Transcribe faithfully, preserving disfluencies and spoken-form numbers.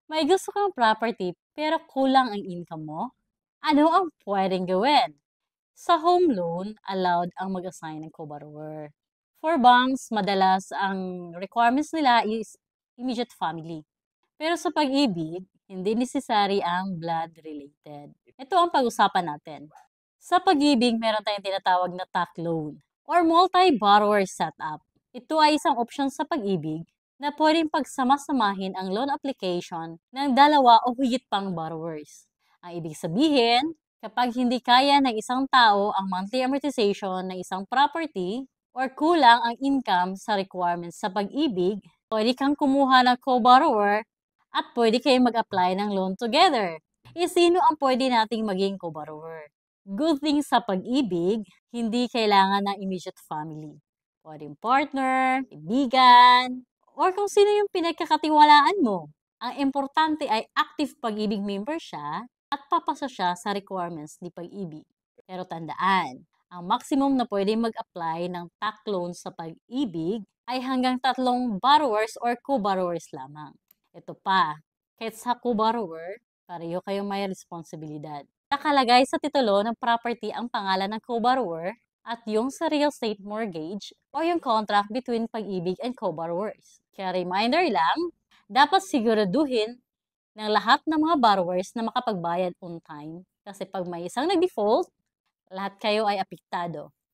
May gusto kang property pero kulang ang income mo? Ano ang pwedeng gawin? Sa home loan, allowed ang mag-assign ng co-borrower. For banks, madalas ang requirements nila is immediate family. Pero sa pag-ibig, hindi necessary ang blood-related. Ito ang pag-usapan natin. Sa pag-ibig, meron tayong tinatawag na T A C loan or multi-borrower setup. Ito ay isang option sa pag-ibig na pwedeng pagsama-samahin ang loan application ng dalawa o higit pang borrowers. Ang ibig sabihin, kapag hindi kaya ng isang tao ang monthly amortization ng isang property or kulang ang income sa requirements sa pag-ibig, pwede kang kumuha ng co-borrower at pwede kayong mag-apply ng loan together. E sino ang pwede nating maging co-borrower? Good thing sa pag-ibig, hindi kailangan ng immediate family. Pwedeng partner, kaibigan, or kung sino yung pinagkakatiwalaan mo. Ang importante ay active pag-ibig member siya at papasa siya sa requirements ni pag-ibig. Pero tandaan, ang maximum na pwede mag-apply ng T A C loan sa pag-ibig ay hanggang tatlong borrowers or co-borrowers lamang. Ito pa, kahit sa co-borrower, pareho kayong may responsibilidad. Nakalagay sa titulo ng property ang pangalan ng co-borrower at yung sa real estate mortgage o yung contract between pag-ibig and co-borrowers. Kaya reminder lang, dapat siguraduhin ng lahat ng mga borrowers na makapagbayad on time kasi pag may isang nag-default, lahat kayo ay apektado.